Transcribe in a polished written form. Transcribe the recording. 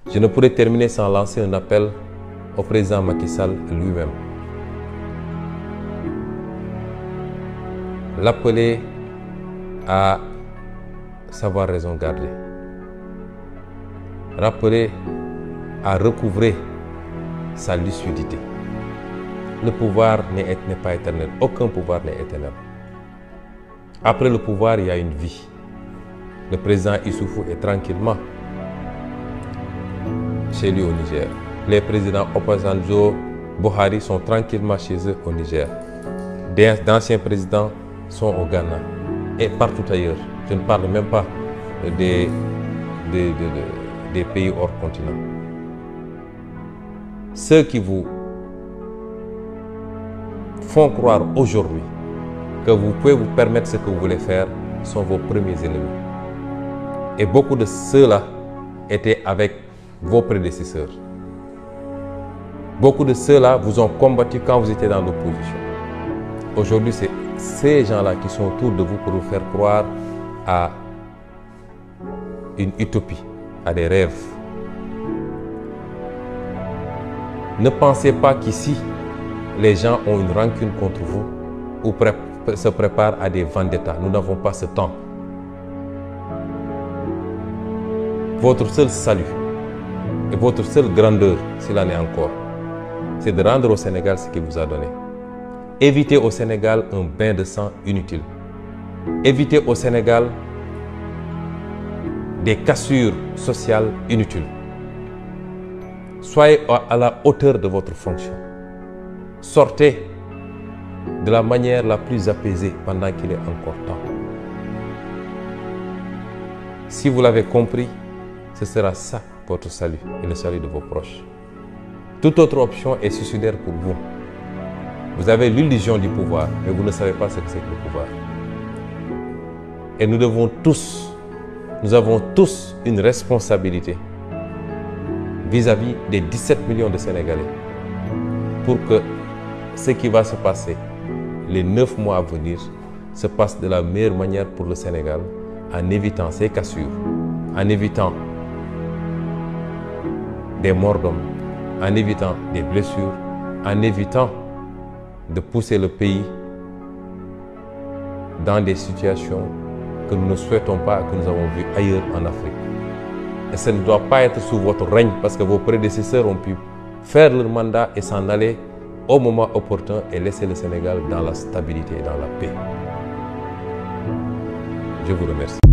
Je ne pourrais terminer sans lancer un appel au président Macky Sall lui-même. L'appeler à savoir raison garder. Rappeler à recouvrer sa lucidité. Le pouvoir n'est pas éternel. Aucun pouvoir n'est éternel. Après le pouvoir, il y a une vie. Le président Issoufou est tranquillement chez lui au Niger. Les présidents Obasanjo, Buhari sont tranquillement chez eux au Niger. D'anciens présidents sont au Ghana et partout ailleurs. Je ne parle même pas des pays hors continent. Ceux qui vous font croire aujourd'hui que vous pouvez vous permettre ce que vous voulez faire sont vos premiers ennemis. Et beaucoup de ceux-là étaient avec vos prédécesseurs. Beaucoup de ceux-là vous ont combattu quand vous étiez dans l'opposition. Aujourd'hui, c'est ces gens-là qui sont autour de vous pour vous faire croire à une utopie, à des rêves. Ne pensez pas qu'ici, les gens ont une rancune contre vous ou se préparent à des vendettas. Nous n'avons pas ce temps. Votre seul salut et votre seule grandeur, s'il en est encore, c'est de rendre au Sénégal ce qu'il vous a donné. Évitez au Sénégal un bain de sang inutile. Évitez au Sénégal des cassures sociales inutiles. Soyez à la hauteur de votre fonction. Sortez de la manière la plus apaisée pendant qu'il est encore temps. Si vous l'avez compris, ce sera ça votre salut et le salut de vos proches. Toute autre option est suicidaire pour vous. Vous avez l'illusion du pouvoir, mais vous ne savez pas ce que c'est que le pouvoir. Et nous avons tous une responsabilité vis-à-vis des 17 millions de Sénégalais pour que ce qui va se passer les 9 mois à venir se passe de la meilleure manière pour le Sénégal en évitant ces cassures, en évitant des morts d'hommes, en évitant des blessures, en évitant de pousser le pays dans des situations que nous ne souhaitons pas, que nous avons vues ailleurs en Afrique. Et ça ne doit pas être sous votre règne parce que vos prédécesseurs ont pu faire leur mandat et s'en aller au moment opportun et laisser le Sénégal dans la stabilité et dans la paix. Je vous remercie.